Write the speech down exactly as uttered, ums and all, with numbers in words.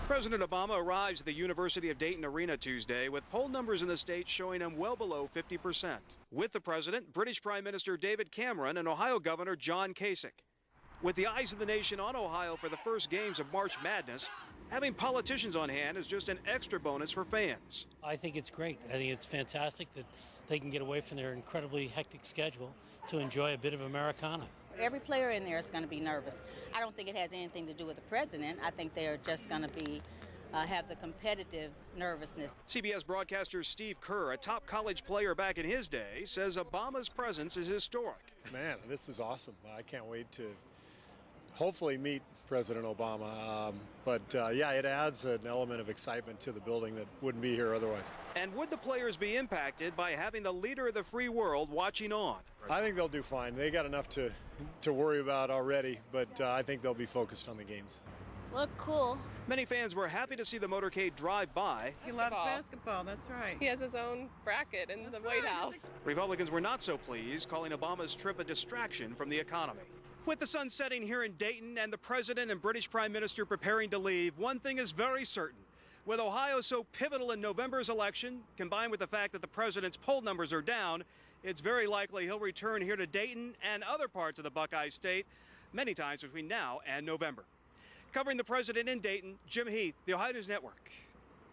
President Obama arrives at the University of Dayton Arena Tuesday with poll numbers in the state showing him well below fifty percent. With the president, British Prime Minister David Cameron and Ohio Governor John Kasich. With the eyes of the nation on Ohio for the first games of March Madness, having politicians on hand is just an extra bonus for fans. I think it's great. I think it's fantastic that they can get away from their incredibly hectic schedule to enjoy a bit of Americana. Every player in there is going to be nervous. I don't think it has anything to do with the president. I think they are just going to be uh, have the competitive nervousness. C B S broadcaster Steve Kerr, a top college player back in his day, says Obama's presence is historic. Man, this is awesome. I can't wait to hopefully meet President Obama. Um, but uh, yeah, it adds an element of excitement to the building that wouldn't be here otherwise. And would the players be impacted by having the leader of the free world watching on? I think they'll do fine. They got enough to to worry about already, but uh, I think they'll be focused on the games. Look cool. Many fans were happy to see the motorcade drive by. He loves basketball, that's right. He has his own bracket in that's the White right. House. Republicans were not so pleased, calling Obama's trip a distraction from the economy. With the sun setting here in Dayton and the president and British Prime Minister preparing to leave, one thing is very certain. With Ohio so pivotal in November's election, combined with the fact that the president's poll numbers are down, it's very likely he'll return here to Dayton and other parts of the Buckeye State many times between now and November. Covering the president in Dayton, Jim Heath, the Ohio News Network.